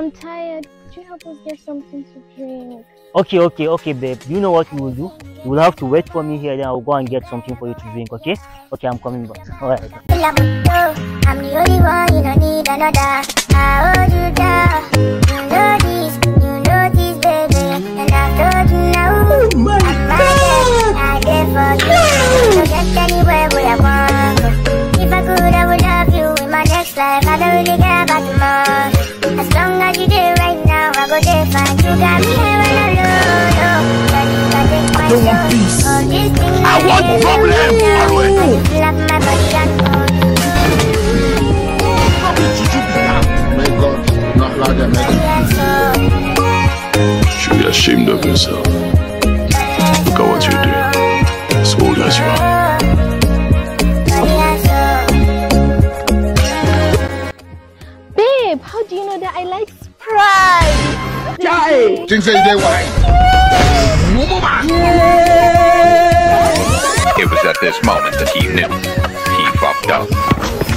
I'm tired. Could you help us get something to drink? Okay, babe. You know what we will do? You will have to wait for me here, then I'll go and get something for you to drink, okay? Okay, I'm coming back. Alright. I'm the only one, you don't need another. I hold you down. You know this, baby. And I've told you now. Oh my God. I'm there for you. So get anywhere where I want. If I could, I would love you in my next life. I don't really care about tomorrow. As long as you there right now, I go there fine. You got me here all alone. I don't want peace. I want problems. May God not allow them to should be ashamed of yourself. Look at what you're doing. As old as you are. Babe, how do you know that I like Sprite? die. Things say they wise. It was at this moment that he knew he fucked up.